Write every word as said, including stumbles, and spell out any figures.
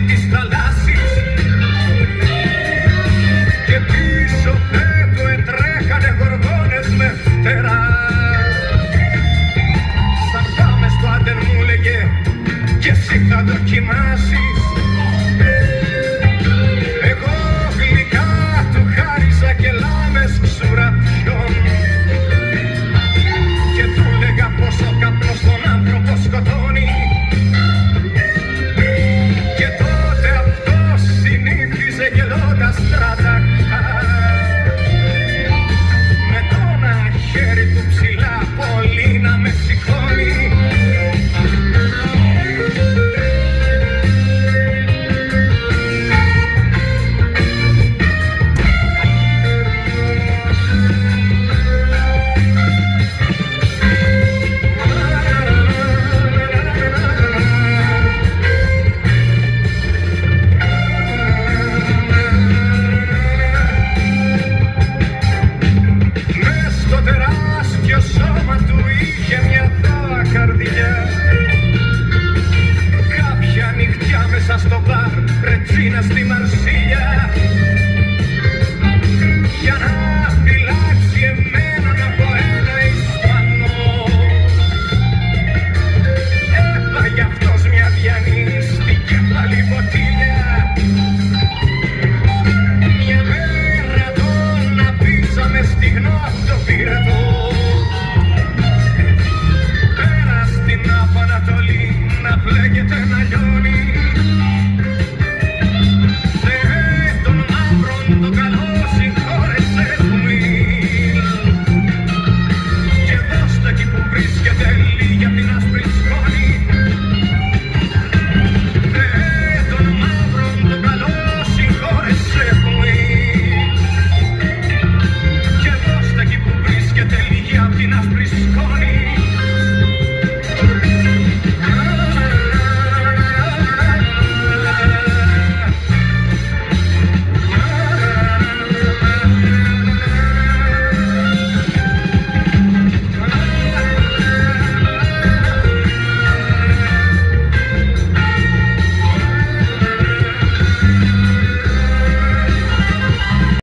της θαλάσσης και πίσω θέτω ετρέχανε γοργόνες με φτερά. Θα πάμε στο άντερ μου λέγε και εσύ θα δοκιμάσεις. Εγώ γλυκά του χάριζα και λάμες ξουραφιών και του λέγα πως ο καπνός τον άνθρωπο σκοτώνει. Και τότε αυτός συνήθιζε γελώντας στρατακά με το ένα χέρι του ψηλά πολύ να με σηκώνει. Κάποια νυχτιά μέσα στο μπαρ, ρετσίνα στη Μαρσέλη.